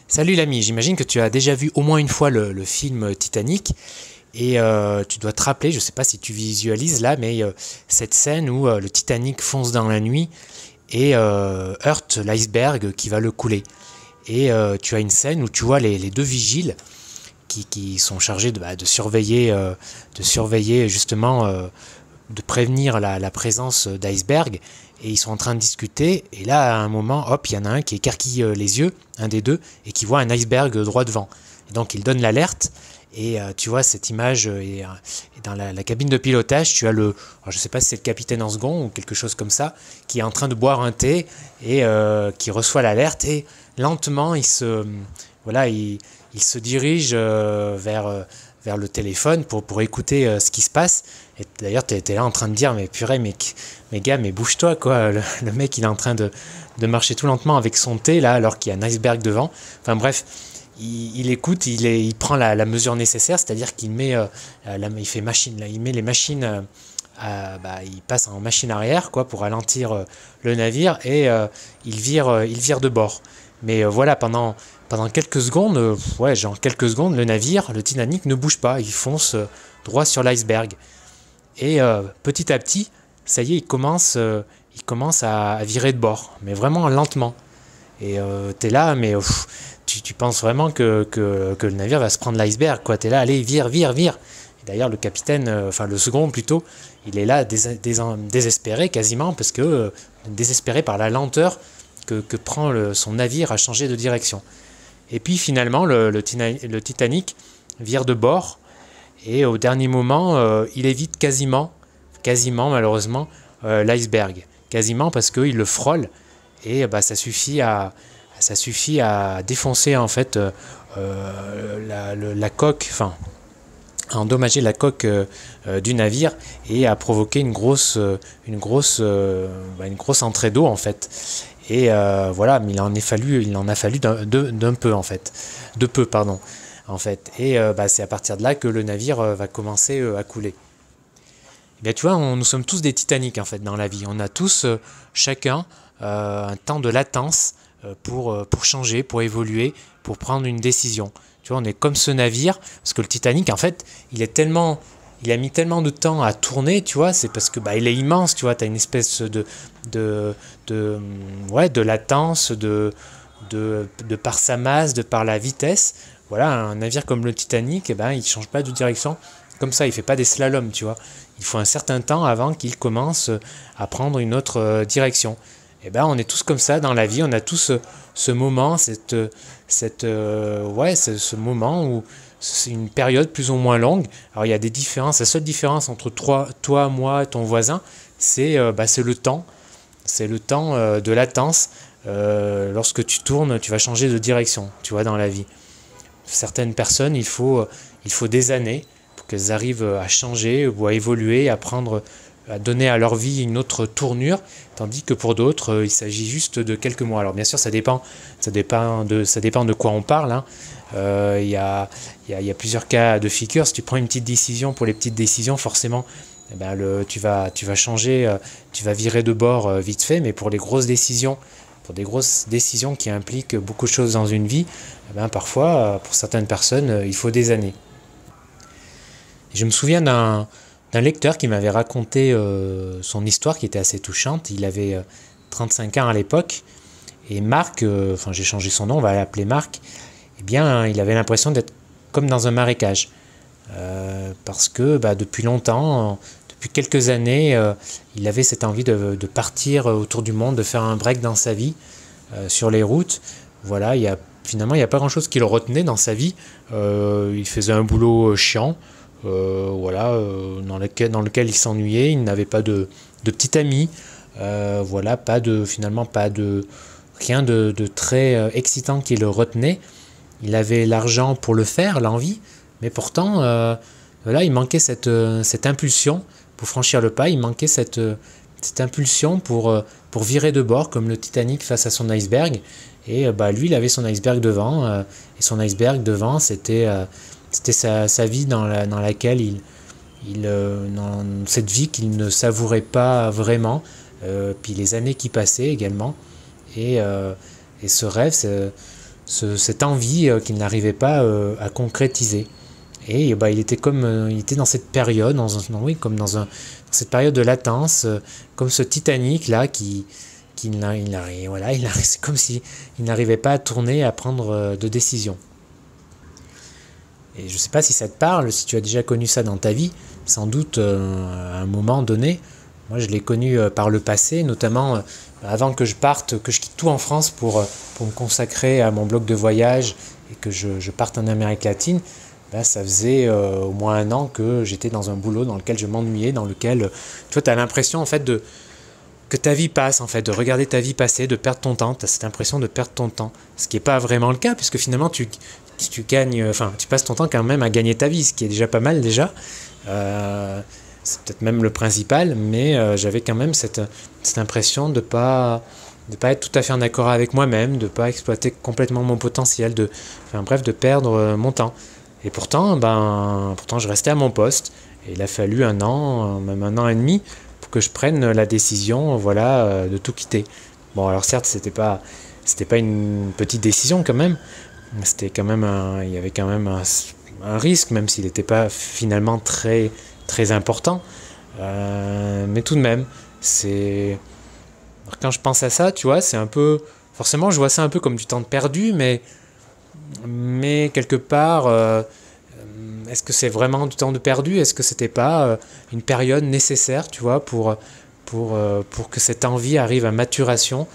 Salut l'ami, j'imagine que tu as déjà vu au moins une fois le film Titanic et tu dois te rappeler, je ne sais pas si tu visualises là, mais cette scène où le Titanic fonce dans la nuit et heurte l'iceberg qui va le couler. Et tu as une scène où tu vois les deux vigiles qui sont chargés de surveiller justement, de prévenir la présence d'iceberg. Et ils sont en train de discuter, et là, à un moment, hop, il y en a un qui écarquille les yeux, un des deux, et qui voit un iceberg droit devant. Et donc, il donne l'alerte, et tu vois cette image, et dans la cabine de pilotage, tu as alors, je sais pas si c'est le capitaine en second, ou quelque chose comme ça, qui est en train de boire un thé, et qui reçoit l'alerte, et lentement, voilà, il se dirige vers le téléphone pour écouter ce qui se passe. Et d'ailleurs, tu étais là en train de dire, mais purée, mais gars, mais bouge-toi, quoi. Le mec, il est en train de marcher tout lentement avec son thé, là, alors qu'il y a un iceberg devant. Enfin bref, il écoute, il prend la mesure nécessaire, c'est-à-dire qu'il met, il fait machine, là, il met les machines, il passe en machine arrière, quoi, pour ralentir le navire, et il vire de bord. Mais voilà, pendant quelques secondes, ouais, genre quelques secondes, le navire, le Titanic, ne bouge pas, il fonce droit sur l'iceberg. Et petit à petit, ça y est, il commence à virer de bord, mais vraiment lentement. Et t'es là, mais tu penses vraiment que le navire va se prendre l'iceberg, quoi. T'es là, allez, vire, vire, vire. Et d'ailleurs, le capitaine, enfin le second plutôt, il est là désespéré quasiment, parce que désespéré par la lenteur que prend son navire à changer de direction. Et puis finalement, le Titanic vire de bord, et au dernier moment, il évite quasiment malheureusement, l'iceberg. Quasiment parce qu'il le frôle, et ça suffit à défoncer en fait la coque, enfin à endommager la coque du navire, et à provoquer une grosse entrée d'eau en fait. Et voilà, mais il en a fallu d'un peu en fait, de peu pardon, en fait. Et c'est à partir de là que le navire va commencer à couler. Et bien, tu vois, nous sommes tous des Titanic en fait dans la vie. On a tous chacun un temps de latence pour changer, pour évoluer, pour prendre une décision. Tu vois, on est comme ce navire, parce que le Titanic en fait, il a mis tellement de temps à tourner, tu vois, c'est parce que il est immense, tu vois, tu as une espèce de latence, de par sa masse, de par la vitesse. Voilà, un navire comme le Titanic, il change pas de direction comme ça, il fait pas des slaloms, tu vois. Il faut un certain temps avant qu'il commence à prendre une autre direction. Et on est tous comme ça dans la vie, on a tous ce moment, ce moment où c'est une période plus ou moins longue. Alors il y a des différences, la seule différence entre toi, moi, ton voisin, c'est le temps. C'est le temps de latence. Lorsque tu tournes, tu vas changer de direction, tu vois, dans la vie. Certaines personnes, il faut des années pour qu'elles arrivent à changer ou à évoluer, à donner à leur vie une autre tournure, tandis que pour d'autres, il s'agit juste de quelques mois. Alors bien sûr, ça dépend de quoi on parle, hein. Il y a plusieurs cas de figure. Si tu prends une petite décision, pour les petites décisions, forcément, tu vas changer, tu vas virer de bord vite fait, mais pour des grosses décisions qui impliquent beaucoup de choses dans une vie, parfois, pour certaines personnes, il faut des années. Et je me souviens d'un lecteur qui m'avait raconté son histoire qui était assez touchante. Il avait 35 ans à l'époque, et Marc, j'ai changé son nom, on va l'appeler Marc, il avait l'impression d'être comme dans un marécage. Parce que depuis longtemps, depuis quelques années, il avait cette envie de partir autour du monde, de faire un break dans sa vie, sur les routes. Voilà, finalement, il n'y a pas grand-chose qui le retenait dans sa vie. Il faisait un boulot chiant, dans lequel il s'ennuyait. Il n'avait pas de petit ami. Rien de très excitant qui le retenait. Il avait l'argent pour le faire, l'envie, mais pourtant, il manquait cette impulsion pour franchir le pas. Il manquait cette impulsion pour virer de bord, comme le Titanic face à son iceberg. Et lui, il avait son iceberg devant, et son iceberg devant, c'était sa vie dans laquelle dans cette vie qu'il ne savourait pas vraiment, puis les années qui passaient également. Et ce rêve, cette envie qu'il n'arrivait pas à concrétiser. Et il était il était dans cette période, oui, comme dans cette période de latence, comme ce Titanic là c'est comme si il n'arrivait pas à tourner, à prendre de décision. Et je ne sais pas si ça te parle, si tu as déjà connu ça dans ta vie, sans doute à un moment donné. Moi, je l'ai connu par le passé, notamment avant que je parte, que je quitte tout en France pour me consacrer à mon blog de voyage et que je parte en Amérique latine. Là, ça faisait au moins 1 an que j'étais dans un boulot dans lequel je m'ennuyais, dans lequel tu as l'impression en fait que ta vie passe, en fait, de regarder ta vie passer, de perdre ton temps. Tu as cette impression de perdre ton temps. Ce qui n'est pas vraiment le cas, puisque finalement tu gagnes, tu passes ton temps quand même à gagner ta vie, ce qui est déjà pas mal déjà. C'est peut-être même le principal, mais j'avais quand même cette impression de pas être tout à fait en accord avec moi-même, de pas exploiter complètement mon potentiel, bref, de perdre mon temps. Et pourtant, je restais à mon poste. Et il a fallu 1 an, même 1 an et demi, pour que je prenne la décision, de tout quitter. Bon, alors certes, c'était pas une petite décision quand même. C'était quand même il y avait quand même un risque, même s'il n'était pas finalement très très important. Mais tout de même, quand je pense à ça, tu vois, c'est un peu, forcément, je vois ça un peu comme du temps perdu, mais quelque part, est-ce que c'est vraiment du temps de perdu? Est-ce que c'était pas une période nécessaire, tu vois, pour que cette envie arrive à maturation,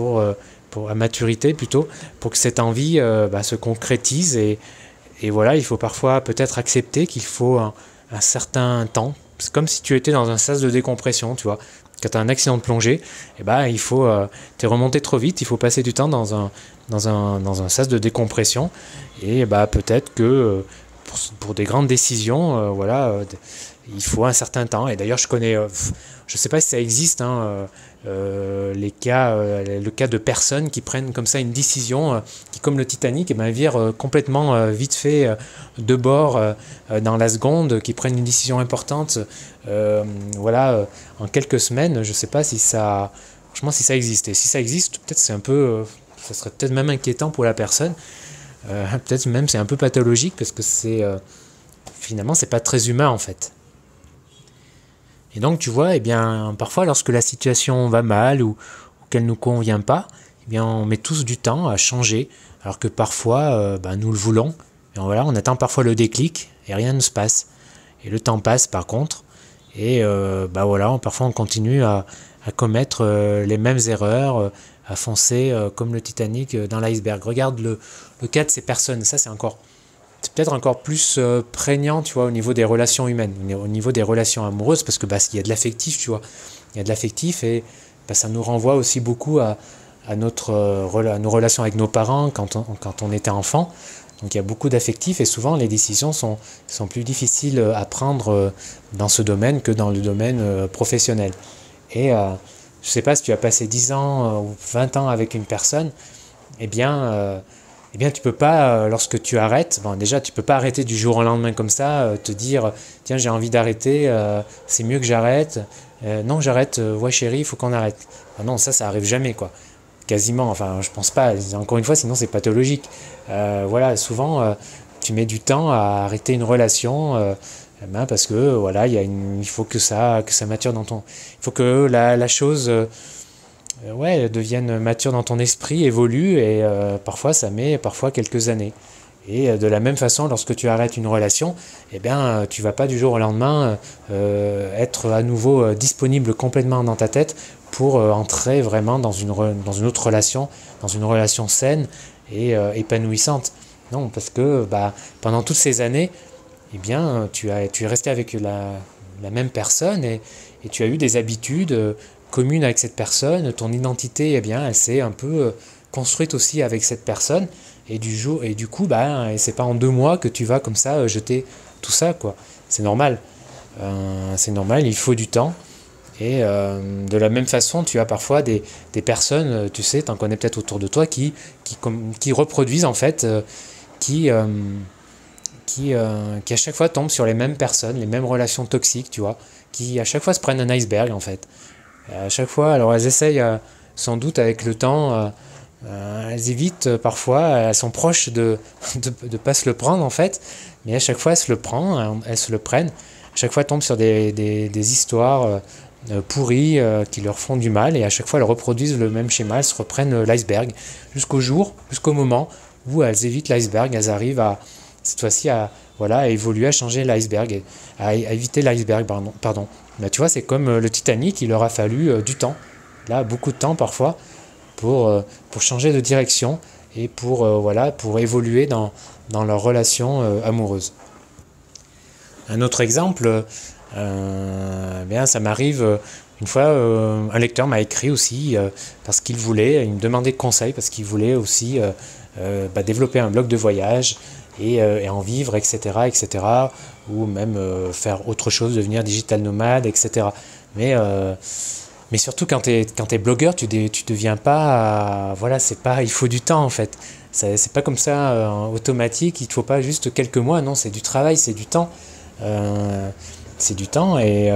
à maturité plutôt, pour que cette envie se concrétise et voilà, il faut parfois peut-être accepter qu'il faut un certain temps. C'est comme si tu étais dans un sas de décompression, tu vois. Quand tu as un accident de plongée, il faut, t'es remonté trop vite, il faut passer du temps dans un sas de décompression. Et peut-être que pour des grandes décisions, il faut un certain temps. Et d'ailleurs, je connais, je ne sais pas si ça existe, le cas de personnes qui prennent comme ça une décision, qui comme le Titanic, virent complètement vite fait de bord dans la seconde, qui prennent une décision importante, en quelques semaines. Je ne sais pas si ça, franchement, si ça existe. Et si ça existe, peut-être c'est un peu, ça serait peut-être même inquiétant pour la personne. Peut-être même c'est un peu pathologique parce que finalement c'est pas très humain en fait. Et donc tu vois, parfois lorsque la situation va mal ou qu'elle nous convient pas, on met tous du temps à changer, alors que parfois nous le voulons. Et on attend parfois le déclic et rien ne se passe. Et le temps passe par contre, et parfois on continue à commettre les mêmes erreurs, à foncer comme le Titanic dans l'iceberg. Regarde le cas de ces personnes, ça c'est peut-être encore plus prégnant, tu vois, au niveau des relations humaines, au niveau des relations amoureuses, parce que il y a de l'affectif, tu vois, il y a de l'affectif et ça nous renvoie aussi beaucoup à nos relations avec nos parents quand on était enfant. Donc il y a beaucoup d'affectifs et souvent les décisions sont plus difficiles à prendre dans ce domaine que dans le domaine professionnel. Et je ne sais pas si tu as passé 10 ans ou 20 ans avec une personne, tu peux pas, lorsque tu arrêtes, déjà tu peux pas arrêter du jour au lendemain comme ça, te dire tiens j'ai envie d'arrêter, c'est mieux que j'arrête, non j'arrête, ouais chérie il faut qu'on arrête. Non ça arrive jamais quoi, quasiment, je pense pas, encore une fois sinon c'est pathologique. Souvent tu mets du temps à arrêter une relation, parce que il faut que ça mature il faut que la chose devienne mature dans ton esprit, évolue et parfois ça met quelques années. Et de la même façon, lorsque tu arrêtes une relation, tu vas pas du jour au lendemain être à nouveau disponible complètement dans ta tête pour entrer vraiment dans une autre relation, dans une relation saine et épanouissante. Non, parce que pendant toutes ces années, tu es resté avec la même personne et tu as eu des habitudes commune avec cette personne, ton identité, elle s'est un peu construite aussi avec cette personne, et du coup, c'est pas en 2 mois que tu vas comme ça jeter tout ça, quoi. C'est normal. Il faut du temps. Et de la même façon, tu as parfois des personnes, tu sais, t'en connais peut-être autour de toi, qui reproduisent en fait, qui à chaque fois tombent sur les mêmes personnes, les mêmes relations toxiques, tu vois, qui à chaque fois se prennent un iceberg en fait. À chaque fois, alors elles essayent sans doute avec le temps elles évitent parfois, elles sont proches de pas se le prendre en fait, mais à chaque fois elles se le prennent, à chaque fois elles tombent sur des histoires pourries qui leur font du mal, et à chaque fois elles reproduisent le même schéma, elles se reprennent l'iceberg, jusqu'au moment où elles évitent l'iceberg, elles arrivent cette fois-ci à évoluer, à changer l'iceberg, à éviter l'iceberg, pardon. Bah, tu vois, c'est comme le Titanic, il leur a fallu du temps, là beaucoup de temps parfois, pour changer de direction et pour évoluer dans leur relation amoureuse. Un autre exemple, bien, ça m'arrive une fois, un lecteur m'a écrit aussi parce qu'il me demandait conseil parce qu'il voulait aussi développer un blog de voyage et en vivre, etc., etc., ou même faire autre chose, devenir digital nomade, etc. Mais surtout quand tu es blogueur, tu deviens pas, il faut du temps en fait. C'est pas comme ça automatique, il te faut pas juste quelques mois, non, c'est du travail, c'est du temps. C'est du temps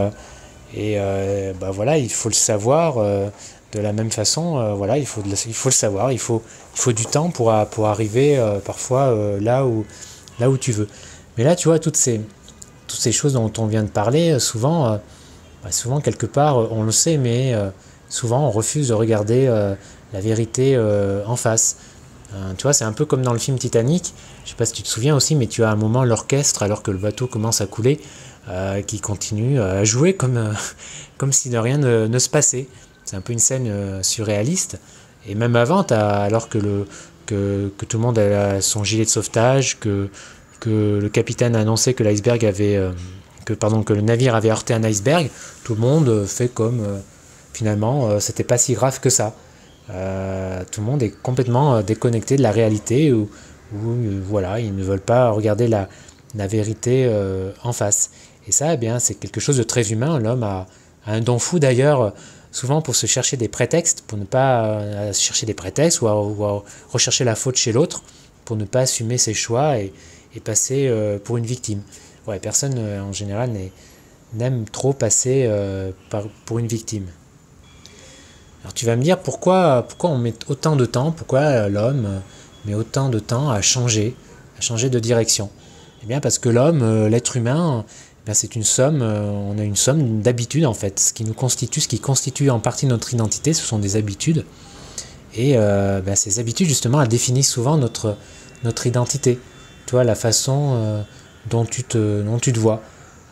il faut le savoir de la même façon, il faut le savoir, il faut du temps pour arriver parfois là où tu veux. Mais là, tu vois, toutes ces choses dont on vient de parler, souvent quelque part, on le sait, mais souvent on refuse de regarder la vérité en face. Tu vois, c'est un peu comme dans le film Titanic, je sais pas si tu te souviens aussi, mais tu as un moment l'orchestre, alors que le bateau commence à couler, qui continue à jouer comme si de rien ne se passait. C'est un peu une scène surréaliste. Et même avant, alors que tout le monde a son gilet de sauvetage, que le capitaine a annoncé que que le navire avait heurté un iceberg, tout le monde fait comme finalement c'était pas si grave que ça. Tout le monde est complètement déconnecté de la réalité où ils ne veulent pas regarder la vérité en face. Et ça, eh bien, c'est quelque chose de très humain. L'homme a un don fou d'ailleurs, souvent pour se chercher des prétextes, pour ne pas chercher des prétextes ou à rechercher la faute chez l'autre, pour ne pas assumer ses choix et passer pour une victime. Ouais, personne en général n'aime trop passer pour une victime. Alors tu vas me dire pourquoi on met autant de temps, pourquoi l'homme met autant de temps à changer de direction. Eh bien parce que l'homme, l'être humain, c'est une somme, on a une somme d'habitudes en fait. Ce qui constitue en partie notre identité, ce sont des habitudes. Et ces habitudes justement, elles définissent souvent notre identité. Tu vois, la façon dont tu te vois.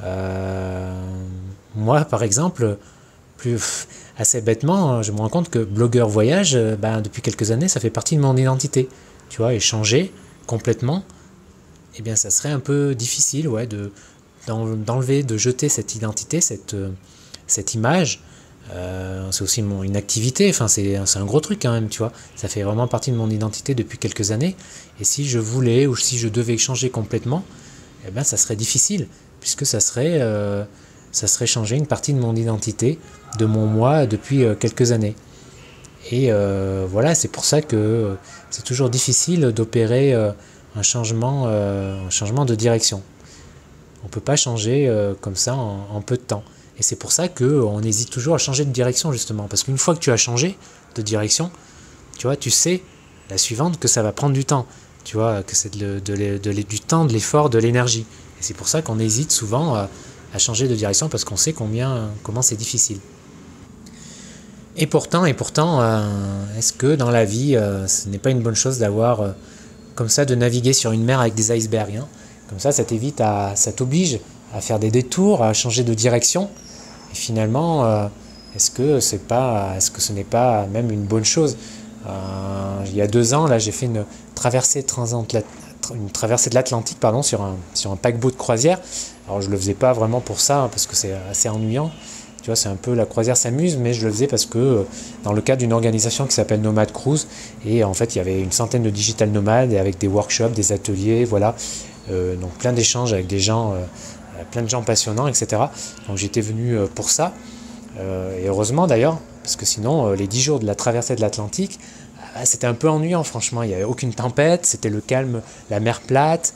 Moi par exemple, assez bêtement, je me rends compte que blogueur voyage, depuis quelques années, ça fait partie de mon identité. Tu vois, et changer complètement, eh bien, ça serait un peu difficile, ouais, d'enlever, de jeter cette identité, cette image. C'est aussi une activité, enfin, c'est un gros truc quand même, tu vois. Ça fait vraiment partie de mon identité depuis quelques années. Et si je voulais ou si je devais changer complètement, eh bien, ça serait difficile, puisque ça serait changer une partie de mon identité, de mon moi depuis quelques années. Et c'est pour ça que c'est toujours difficile d'opérer un changement de direction. On ne peut pas changer comme ça en peu de temps. Et c'est pour ça qu'on hésite toujours à changer de direction justement. Parce qu'une fois que tu as changé de direction, tu vois, tu sais, la suivante, que ça va prendre du temps. Tu vois, que c'est du temps, de l'effort, de l'énergie. Et c'est pour ça qu'on hésite souvent à changer de direction parce qu'on sait comment c'est difficile. Et pourtant, est-ce que dans la vie, ce n'est pas une bonne chose d'avoir comme ça, de naviguer sur une mer avec des icebergs, hein. Comme ça t'oblige à faire des détours, à changer de direction. Et finalement, est-ce que ce n'est pas même une bonne chose? Il y a 2 ans, là, j'ai fait une traversée de l'Atlantique, sur un paquebot de croisière. Alors je le faisais pas vraiment pour ça, hein, parce que c'est assez ennuyant. Tu vois, c'est un peu, la croisière s'amuse, mais je le faisais parce que dans le cadre d'une organisation qui s'appelle Nomad Cruise, et en fait il y avait une centaine de digital nomades et avec des workshops, des ateliers, voilà, donc plein d'échanges avec des gens, plein de gens passionnants, etc. Donc j'étais venu pour ça, et heureusement d'ailleurs, parce que sinon les 10 jours de la traversée de l'Atlantique, c'était un peu ennuyant franchement, il n'y avait aucune tempête, c'était le calme, la mer plate,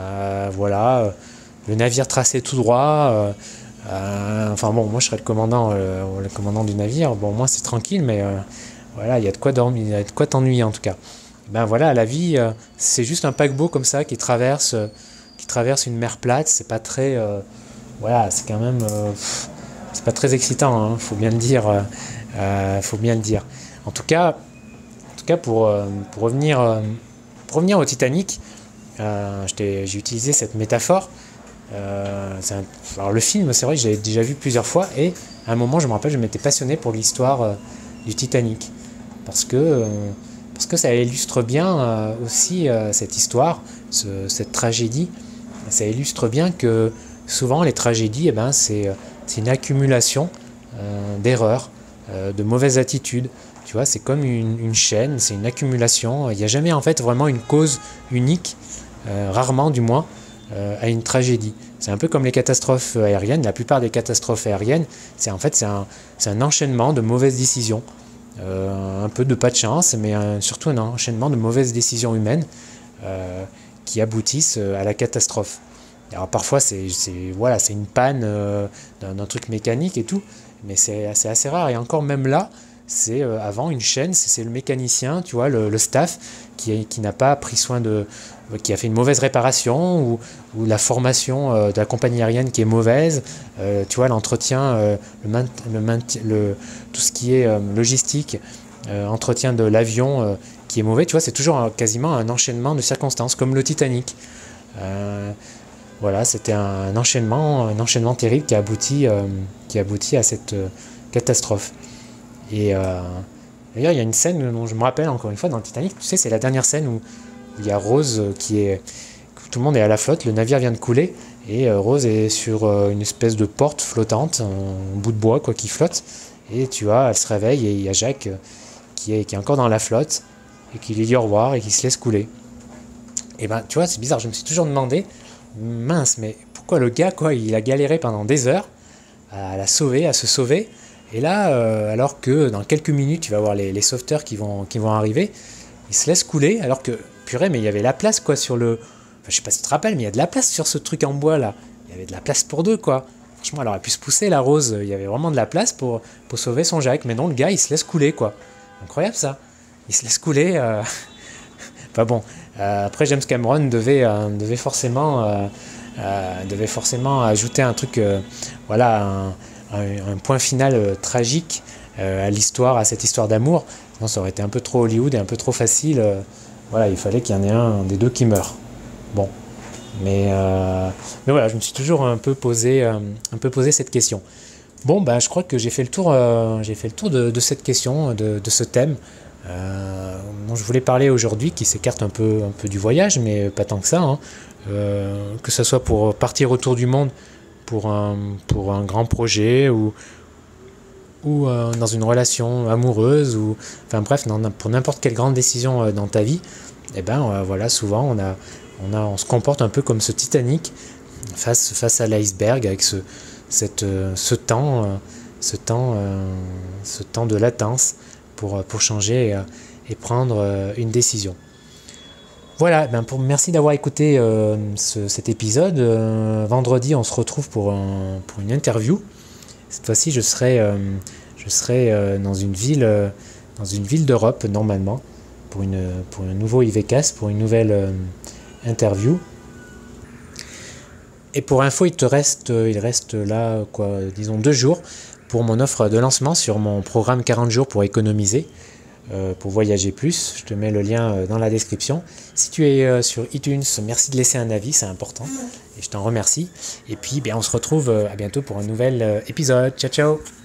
le navire tracé tout droit. Moi je serais le commandant du navire. Bon, moi c'est tranquille, mais Voilà, il y a de quoi dormir, il y a de quoi t'ennuyer en tout cas. Ben voilà, la vie, c'est juste un paquebot comme ça qui traverse une mer plate. C'est pas très, voilà, c'est quand même, c'est pas très excitant, hein, faut bien le dire, faut bien le dire. En tout cas, pour revenir au Titanic, j'ai utilisé cette métaphore. Alors le film, c'est vrai que j'ai déjà vu plusieurs fois et à un moment, je me rappelle, je m'étais passionné pour l'histoire du Titanic parce que, parce que ça illustre bien aussi cette histoire, cette tragédie. Ça illustre bien que souvent les tragédies, eh ben, c'est une accumulation d'erreurs, de mauvaises attitudes. Tu vois, c'est comme une chaîne, c'est une accumulation. Il n'y a jamais en fait vraiment une cause unique, rarement du moins, à une tragédie. C'est un peu comme les catastrophes aériennes. La plupart des catastrophes aériennes, c'est en fait c'est un enchaînement de mauvaises décisions. Un peu de pas de chance, mais surtout un enchaînement de mauvaises décisions humaines qui aboutissent à la catastrophe. Alors parfois voilà, c'est une panne d'un truc mécanique et tout, mais c'est assez rare. Et encore même là, c'est avant une chaîne, c'est le mécanicien, tu vois, le staff qui n'a pas pris soin qui a fait une mauvaise réparation ou la formation de la compagnie aérienne qui est mauvaise, tu vois, l'entretien, tout ce qui est logistique, entretien de l'avion qui est mauvais, tu vois, c'est toujours quasiment un enchaînement de circonstances, comme le Titanic. Voilà, c'était un enchaînement terrible qui a abouti à cette catastrophe. Et d'ailleurs, il y a une scène dont je me rappelle encore une fois dans le Titanic, tu sais, c'est la dernière scène où il y a Rose tout le monde est à la flotte, le navire vient de couler, et Rose est sur une espèce de porte flottante, un bout de bois quoi qui flotte, et tu vois, elle se réveille et il y a Jacques qui est encore dans la flotte, et qui lui dit au revoir et qui se laisse couler. Et ben, tu vois, c'est bizarre, je me suis toujours demandé, mince, mais pourquoi le gars, quoi, il a galéré pendant des heures à se sauver, et là, alors que dans quelques minutes, tu vas voir les sauveteurs qui vont arriver, il se laisse couler, alors que, purée, mais il y avait la place, quoi, sur le... Enfin, je sais pas si tu te rappelles, mais il y a de la place sur ce truc en bois, là. Il y avait de la place pour deux, quoi. Franchement, elle aurait pu se pousser, la Rose. Il y avait vraiment de la place pour sauver son Jacques. Mais non, le gars, il se laisse couler, quoi. Incroyable, ça. Il se laisse couler. Enfin bon, après, James Cameron devait forcément ajouter un truc, voilà, un point final tragique à cette histoire d'amour. Sinon, ça aurait été un peu trop Hollywood et un peu trop facile. Voilà, il fallait qu'il y en ait un des deux qui meure. Bon, mais voilà, je me suis toujours un peu posé cette question. Bon, bah, je crois que j'ai fait le tour de cette question, de ce thème dont je voulais parler aujourd'hui, qui s'écarte un peu du voyage, mais pas tant que ça, hein. Que ce soit pour partir autour du monde pour un grand projet ou dans une relation amoureuse, ou enfin bref, pour n'importe quelle grande décision dans ta vie, et ben voilà, souvent on se comporte un peu comme ce Titanic face à l'iceberg, avec ce temps de latence pour changer et prendre une décision. Voilà, merci d'avoir écouté cet épisode. Vendredi, on se retrouve pour une interview. Cette fois-ci, je serai dans une ville d'Europe, normalement, pour un nouveau IVCAS, pour une nouvelle interview. Et pour info, il reste là, disons 2 jours pour mon offre de lancement sur mon programme 40 jours pour économiser, pour voyager plus. Je te mets le lien dans la description. Si tu es sur iTunes, merci de laisser un avis, c'est important. Et je t'en remercie. Et puis, on se retrouve à bientôt pour un nouvel épisode. Ciao, ciao!